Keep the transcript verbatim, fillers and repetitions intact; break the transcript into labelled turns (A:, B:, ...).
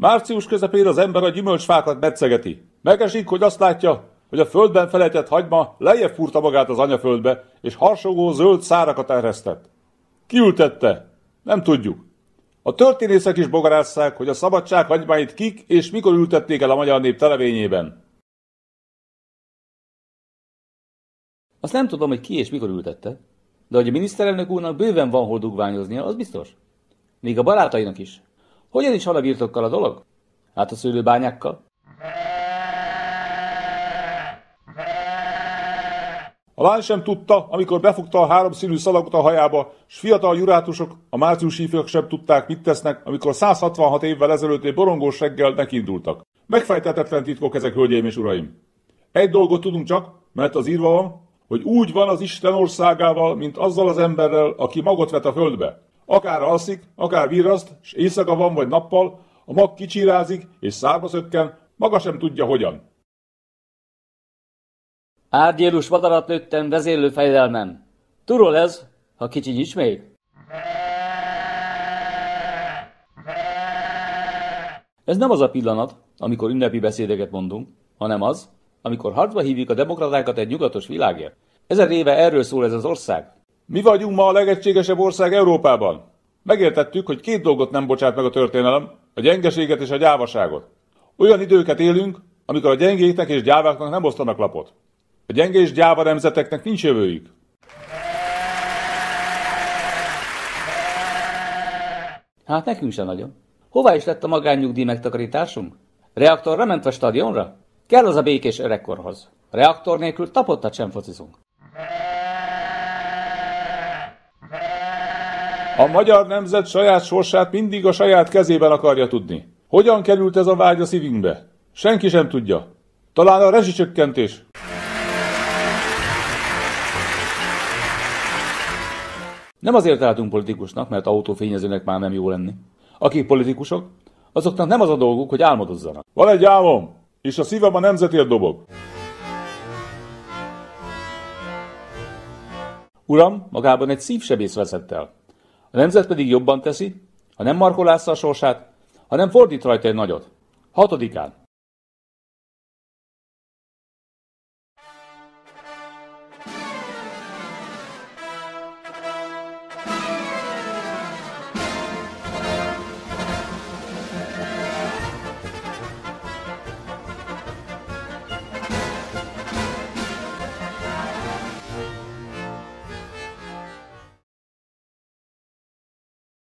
A: Március közepén az ember a gyümölcsfákat metszegeti. Megesik, hogy azt látja, hogy a földben felejtett hagyma lejjebb fúrta magát az anyaföldbe, és harsogó zöld szárakat eresztett. Ki ültette? Nem tudjuk. A történészek is bogarásszák, hogy a szabadság hagymáit kik és mikor ültették el a magyar nép televényében.
B: Azt nem tudom, hogy ki és mikor ültette, de hogy a miniszterelnök úrnak bőven van hol dugványoznia, az biztos. Még a barátainak is. Hogyan is hal a birtokkal a dolog? Hát a szőlőbányákkal?
A: A lány sem tudta, amikor befogta a háromszínű szalagot a hajába, s fiatal jurátusok, a márciusi ifjak sem tudták, mit tesznek, amikor száz hatvanhat évvel ezelőtt egy borongós reggel nekindultak. Megfejtetetlen titkok ezek, hölgyeim és uraim. Egy dolgot tudunk csak, mert az írva van, hogy úgy van az Isten országával, mint azzal az emberrel, aki magot vet a földbe. Akár alszik, akár virraszt, s éjszaka van vagy nappal, a mag kicsirázik és szárba szökken, maga sem tudja hogyan.
B: Árgyélus madarat lőttem, vezérlő fejedelmem. Turul ez, ha kicsi is még? Ez nem az a pillanat, amikor ünnepi beszédeket mondunk, hanem az, amikor harcba hívjuk a demokratákat egy nyugatos világért. Ezer éve erről szól ez az ország.
A: Mi vagyunk ma a legegységesebb ország Európában. Megértettük, hogy két dolgot nem bocsát meg a történelem, a gyengeséget és a gyávaságot. Olyan időket élünk, amikor a gyengéknek és gyáváknak nem osztanak lapot. A gyenge és gyáva nemzeteknek nincs jövőjük.
B: Hát nekünk sem nagyon. Hová is lett a magánnyugdíj megtakarításunk? Reaktorra mentve stadionra? Kell az a békés öregkorhoz. Reaktor nélkül tapottat sem focizunk.
A: A magyar nemzet saját sorsát mindig a saját kezében akarja tudni. Hogyan került ez a vágy a szívünkbe? Senki sem tudja. Talán a rezsicsökkentés.
B: Nem azért álltunk politikusnak, mert autófényezőnek már nem jó lenni. Akik politikusok, azoknak nem az a dolguk, hogy álmodozzanak.
A: Van egy álmom, és a szívem a nemzetért dobog.
B: Uram, magában egy szívsebész veszett el. A nemzet pedig jobban teszi, ha nem markolásza a sorsát, hanem fordít rajta egy nagyot. Hatodikán.